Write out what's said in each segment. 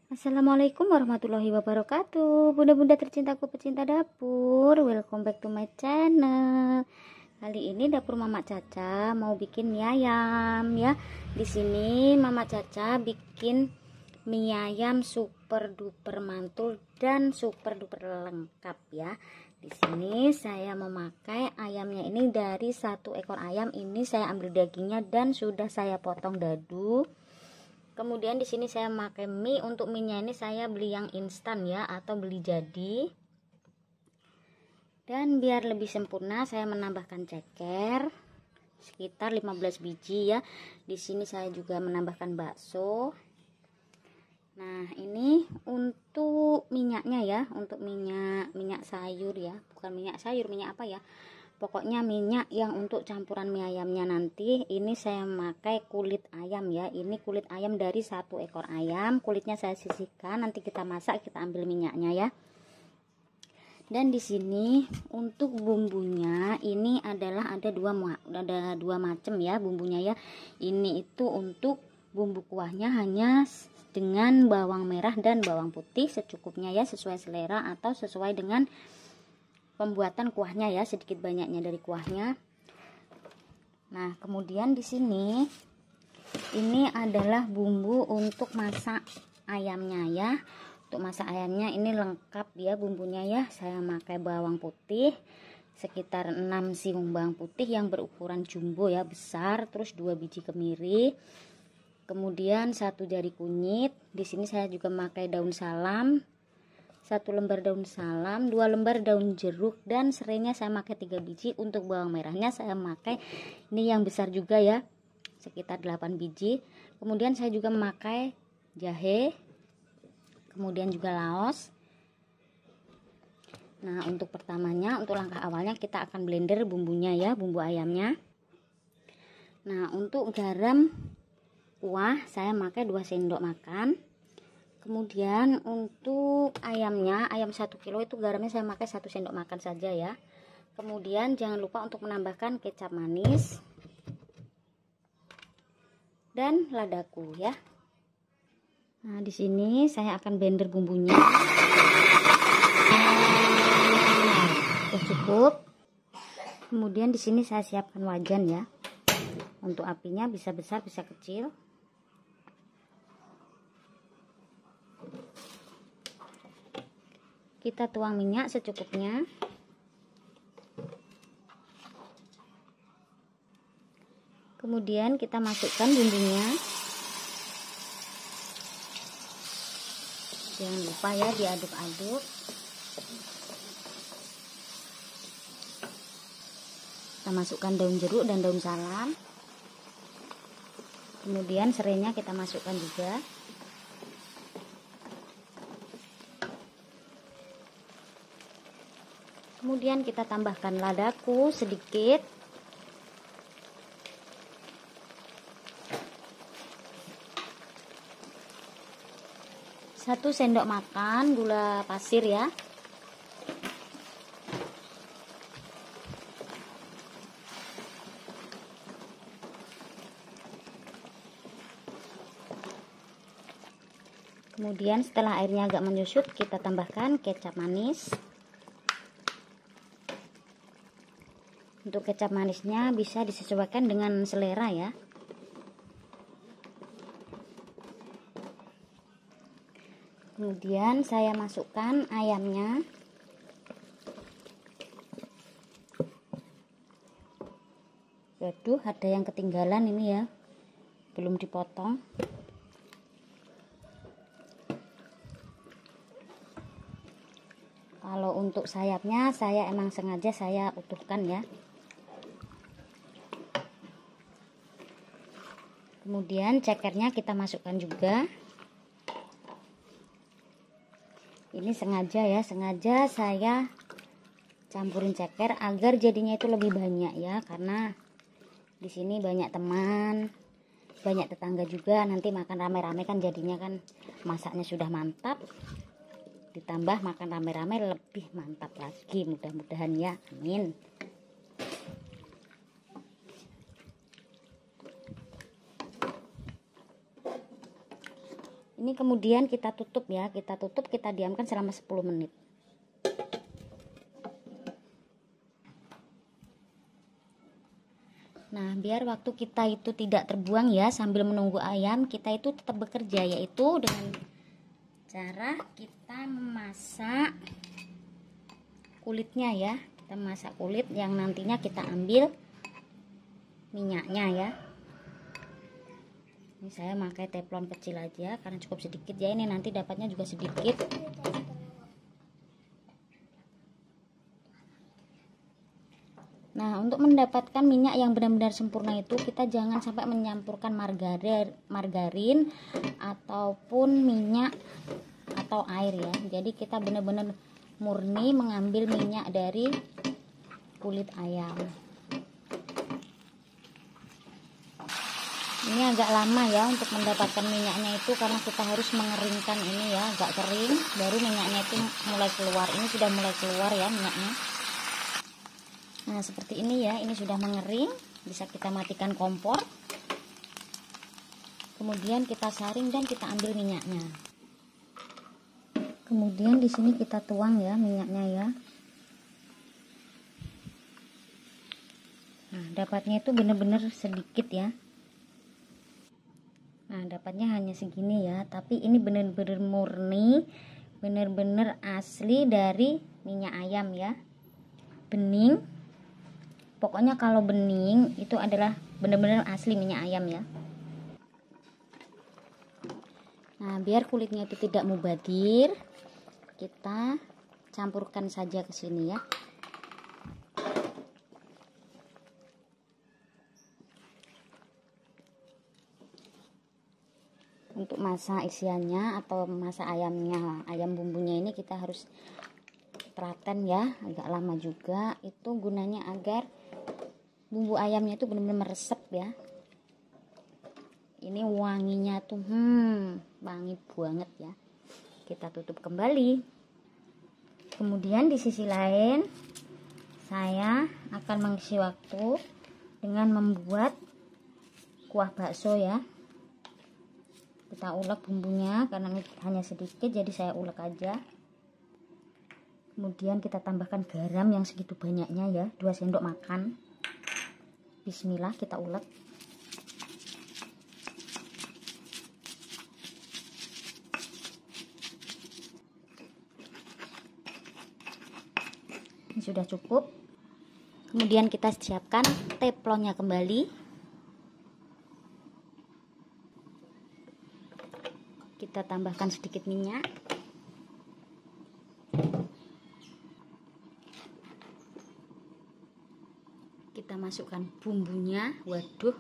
Assalamualaikum warahmatullahi wabarakatuh. Bunda-bunda tercintaku pecinta dapur, welcome back to my channel. Kali ini dapur Mama Caca mau bikin mie ayam ya. Di sini Mama Caca bikin mie ayam super duper mantul dan super duper lengkap ya. Di sini saya memakai ayamnya ini dari satu ekor ayam. Ini saya ambil dagingnya dan sudah saya potong dadu. Kemudian di sini saya pakai mie. Untuk mie-nya ini saya beli yang instan ya, atau beli jadi. Dan biar lebih sempurna saya menambahkan ceker sekitar 15 biji ya. Di sini saya juga menambahkan bakso. Nah, ini untuk minyaknya ya, untuk minyak sayur ya, bukan minyak sayur, minyak apa ya? Pokoknya minyak yang untuk campuran mie ayamnya nanti. Ini saya memakai kulit ayam ya. Ini kulit ayam dari satu ekor ayam. Kulitnya saya sisihkan, nanti kita masak, kita ambil minyaknya ya. Dan di sini untuk bumbunya ini adalah ada dua macam ya bumbunya ya. Ini itu untuk bumbu kuahnya hanya dengan bawang merah dan bawang putih secukupnya ya, sesuai selera atau sesuai dengan pembuatan kuahnya ya, sedikit banyaknya dari kuahnya. Nah, kemudian di sini ini adalah bumbu untuk masak ayamnya ya. Untuk masak ayamnya ini lengkap ya bumbunya ya. Saya pakai bawang putih sekitar 6 siung bawang putih yang berukuran jumbo ya, besar, terus 2 biji kemiri. Kemudian 1 jari kunyit. Di sini saya juga memakai daun salam, 1 lembar daun salam, 2 lembar daun jeruk, dan serainya saya pakai 3 biji. Untuk bawang merahnya saya memakai ini yang besar juga ya, sekitar 8 biji. Kemudian saya juga memakai jahe, kemudian juga laos. Nah, untuk pertamanya, untuk langkah awalnya kita akan blender bumbunya ya, bumbu ayamnya. Nah, untuk garam kuah saya memakai 2 sendok makan. Kemudian untuk ayamnya, ayam 1 kilo itu garamnya saya pakai 1 sendok makan saja ya. Kemudian jangan lupa untuk menambahkan kecap manis dan ladaku ya. Nah, di sini saya akan blender bumbunya. Sudah cukup. Kemudian di sini saya siapkan wajan ya. Untuk apinya bisa besar bisa kecil. Kita tuang minyak secukupnya. Kemudian kita masukkan bumbunya. Jangan lupa ya diaduk-aduk. Kita masukkan daun jeruk dan daun salam. Kemudian serainya kita masukkan juga. Kemudian kita tambahkan ladaku sedikit. Satu sendok makan gula pasir ya. Kemudian setelah airnya agak menyusut, kita tambahkan kecap manis. Untuk kecap manisnya bisa disesuaikan dengan selera ya. Kemudian saya masukkan ayamnya. Waduh, ada yang ketinggalan ini ya, belum dipotong. Kalau untuk sayapnya saya emang sengaja saya utuhkan ya. Kemudian cekernya kita masukkan juga. Ini sengaja ya, sengaja saya campurin ceker agar jadinya itu lebih banyak ya, karena di sini banyak teman, banyak tetangga juga, nanti makan rame-rame kan jadinya kan masaknya sudah mantap. Ditambah makan rame-rame lebih mantap lagi, mudah-mudahan ya, amin. Ini kemudian kita tutup ya, kita diamkan selama 10 menit. Nah, biar waktu kita itu tidak terbuang ya, sambil menunggu ayam, kita itu tetap bekerja, yaitu dengan cara kita memasak kulitnya ya. Kita masak kulit yang nantinya kita ambil minyaknya ya. Ini saya pakai teflon kecil aja karena cukup sedikit ya, ini nanti dapatnya juga sedikit. Nah, untuk mendapatkan minyak yang benar-benar sempurna itu kita jangan sampai menyampurkan margarin ataupun minyak atau air ya. Jadi kita benar-benar murni mengambil minyak dari kulit ayam. Ini agak lama ya untuk mendapatkan minyaknya itu, karena kita harus mengeringkan ini ya, agak kering baru minyaknya itu mulai keluar. Ini sudah mulai keluar ya minyaknya. Nah, seperti ini ya, ini sudah mengering, bisa kita matikan kompor. Kemudian kita saring dan kita ambil minyaknya. Kemudian di sini kita tuang ya minyaknya ya. Nah, dapatnya itu benar-benar sedikit ya. Nah, dapatnya hanya segini ya, tapi ini benar-benar murni, benar-benar asli dari minyak ayam ya. Bening. Pokoknya kalau bening itu adalah benar-benar asli minyak ayam ya. Nah, biar kulitnya itu tidak mubadir, kita campurkan saja ke sini ya. Untuk masak isiannya atau masak ayamnya, ayam bumbunya ini kita harus telaten ya, agak lama juga. Itu gunanya agar bumbu ayamnya itu benar-benar meresap ya. Ini wanginya tuh wangi banget ya. Kita tutup kembali. Kemudian di sisi lain saya akan mengisi waktu dengan membuat kuah bakso ya. Kita ulek bumbunya karena ini hanya sedikit, jadi saya ulek aja. Kemudian kita tambahkan garam yang segitu banyaknya ya, 2 sendok makan. Bismillah, kita ulek. Ini sudah cukup. Kemudian kita siapkan teflonnya kembali. Kita tambahkan sedikit minyak. Kita masukkan bumbunya. Waduh.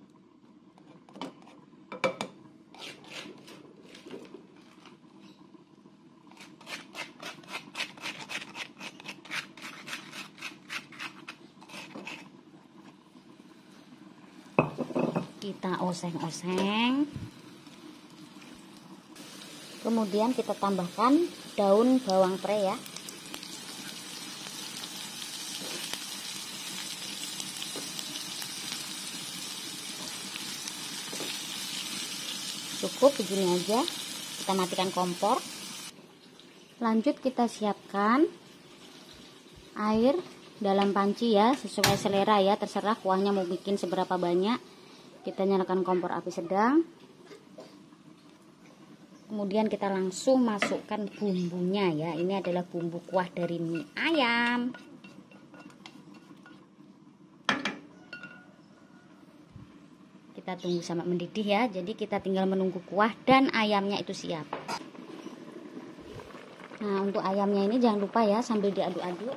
Kita oseng-oseng. Kemudian kita tambahkan daun bawang pre ya. Cukup begini aja. Kita matikan kompor. Lanjut kita siapkan air dalam panci ya, sesuai selera ya, terserah kuahnya mau bikin seberapa banyak. Kita nyalakan kompor api sedang. Kemudian kita langsung masukkan bumbunya ya. Ini adalah bumbu kuah dari mie ayam. Kita tunggu sampai mendidih ya. Jadi kita tinggal menunggu kuah dan ayamnya itu siap. Nah, untuk ayamnya ini jangan lupa ya, sambil diaduk-aduk.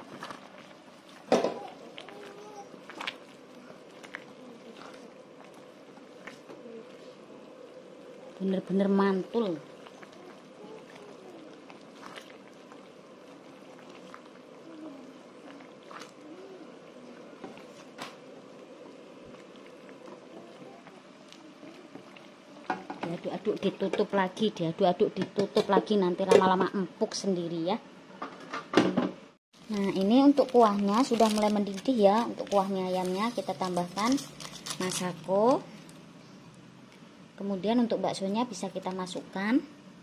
Bener-bener mantul. Diaduk-aduk ditutup lagi, diaduk-aduk ditutup lagi, nanti lama-lama empuk sendiri ya. Nah, ini untuk kuahnya sudah mulai mendidih ya. Untuk kuahnya ayamnya kita tambahkan masako. Kemudian untuk baksonya bisa kita masukkan.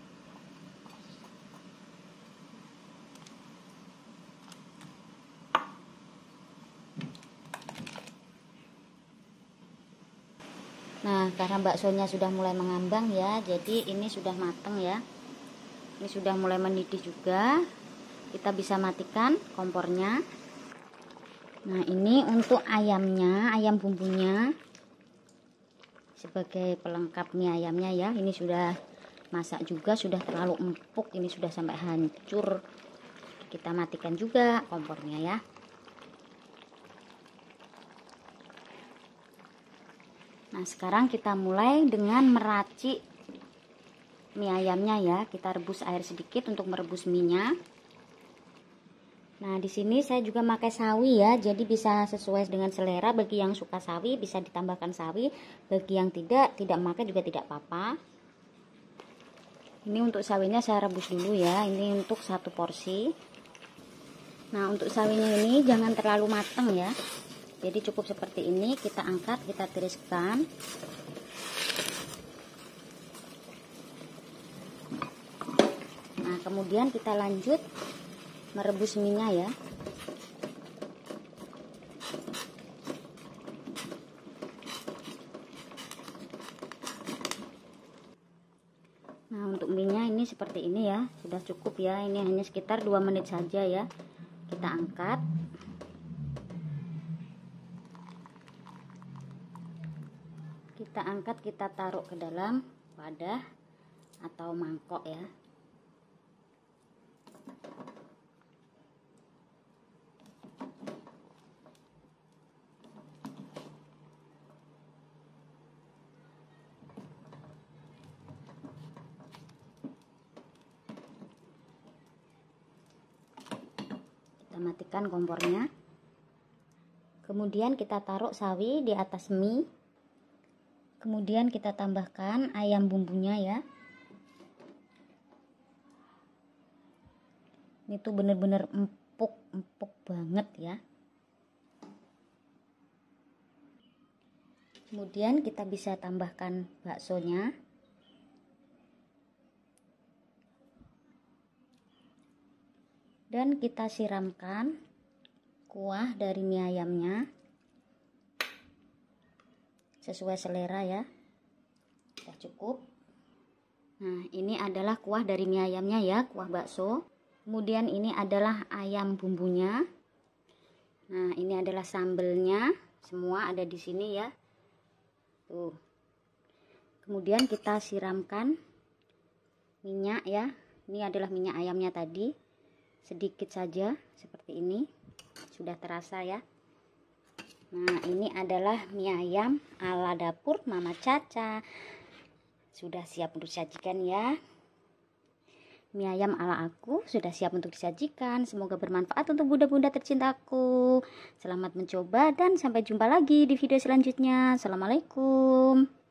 Nah, karena baksonya sudah mulai mengambang ya, jadi ini sudah matang ya. Ini sudah mulai mendidih juga. Kita bisa matikan kompornya. Nah, ini untuk ayamnya, ayam bumbunya sebagai pelengkap mie ayamnya ya. Ini sudah masak juga, sudah terlalu empuk, ini sudah sampai hancur. Kita matikan juga kompornya ya. Nah, sekarang kita mulai dengan meracik mie ayamnya ya. Kita rebus air sedikit untuk merebus minyak. Nah, di sini saya juga pakai sawi ya. Jadi bisa sesuai dengan selera. Bagi yang suka sawi bisa ditambahkan sawi. Bagi yang tidak memakai juga tidak apa-apa. Ini untuk sawinya saya rebus dulu ya. Ini untuk 1 porsi. Nah, untuk sawinya ini jangan terlalu matang ya. Jadi cukup seperti ini, kita angkat, kita tiriskan. Nah, kemudian kita lanjut merebus minyak ya. Nah, untuk minyak ini seperti ini ya, sudah cukup ya. Ini hanya sekitar 2 menit saja ya. Kita angkat. Kita angkat, kita taruh ke dalam wadah atau mangkok ya. Kita matikan kompornya. Kemudian kita taruh sawi di atas mie. Kemudian kita tambahkan ayam bumbunya ya. Ini tuh bener-bener empuk banget ya. Kemudian kita bisa tambahkan baksonya. Dan kita siramkan kuah dari mie ayamnya. Sesuai selera ya. Sudah cukup. Nah, ini adalah kuah dari mie ayamnya ya, kuah bakso. Kemudian ini adalah ayam bumbunya. Nah, ini adalah sambelnya. Semua ada di sini ya. Tuh. Kemudian kita siramkan minyak ya. Ini adalah minyak ayamnya tadi. Sedikit saja seperti ini. Sudah terasa ya. Nah, ini adalah mie ayam ala dapur Mama Caca. Sudah siap untuk disajikan ya. Mie ayam ala aku sudah siap untuk disajikan. Semoga bermanfaat untuk bunda-bunda tercintaku. Selamat mencoba dan sampai jumpa lagi di video selanjutnya. Assalamualaikum.